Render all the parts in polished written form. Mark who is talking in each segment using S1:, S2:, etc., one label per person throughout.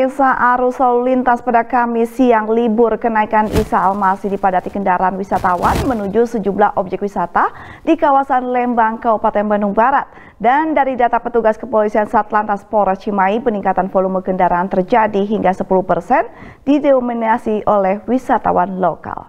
S1: pemirsa, arus lalu lintas pada Kamis siang libur kenaikan Isa Al-Masih dipadati kendaraan wisatawan menuju sejumlah objek wisata di kawasan Lembang, Kabupaten Bandung Barat. Dan dari data petugas kepolisian Satlantas Polres Cimahi, peningkatan volume kendaraan terjadi hingga 10% didominasi oleh wisatawan lokal.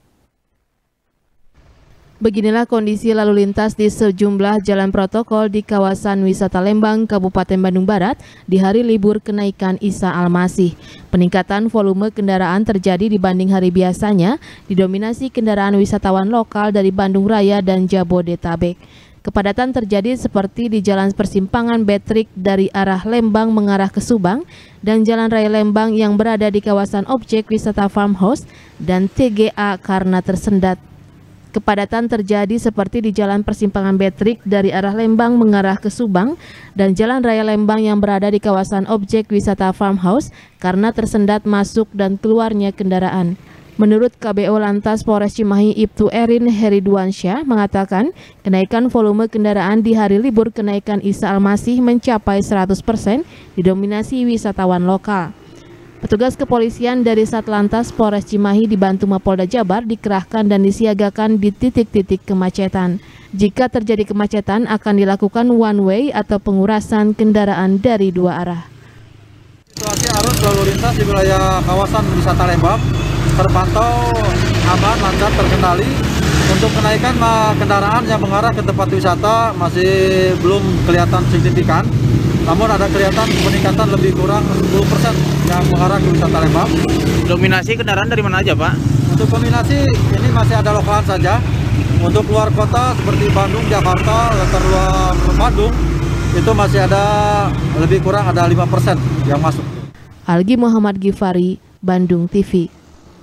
S2: Beginilah kondisi lalu lintas di sejumlah jalan protokol di kawasan wisata Lembang, Kabupaten Bandung Barat di hari libur kenaikan Isa Al-Masih. Peningkatan volume kendaraan terjadi dibanding hari biasanya, didominasi kendaraan wisatawan lokal dari Bandung Raya dan Jabodetabek. Kepadatan terjadi seperti di Jalan Persimpangan Betrik dari arah Lembang mengarah ke Subang dan Jalan Raya Lembang yang berada di kawasan objek wisata Farmhouse dan TGA karena tersendat. Kepadatan terjadi seperti di Jalan Persimpangan Betrik dari arah Lembang mengarah ke Subang dan Jalan Raya Lembang yang berada di kawasan objek wisata Farmhouse karena tersendat masuk dan keluarnya kendaraan. Menurut KBO Lantas Polres Cimahi Ibtu Erin Heriduansyah mengatakan kenaikan volume kendaraan di hari libur kenaikan Isa Al-Masih mencapai 100% didominasi wisatawan lokal. Petugas kepolisian dari Satlantas Polres Cimahi dibantu Mapolda Jabar dikerahkan dan disiagakan di titik-titik kemacetan. Jika terjadi kemacetan akan dilakukan one way atau pengurasan kendaraan dari dua arah.
S3: Situasi arus lalu lintas di wilayah kawasan wisata Lembang terpantau aman, lancar, terkendali. Untuk kenaikan kendaraan yang mengarah ke tempat wisata masih belum kelihatan signifikan. Namun ada kelihatan peningkatan lebih kurang 10% yang mengarah ke wisata Lembang.
S4: Dominasi kendaraan dari mana aja, Pak?
S3: Untuk dominasi ini masih ada lokalan saja. Untuk luar kota seperti Bandung, Jakarta, luar Bandung itu masih ada lebih kurang ada 5% yang masuk.
S2: Algi Muhammad Gifari, Bandung TV.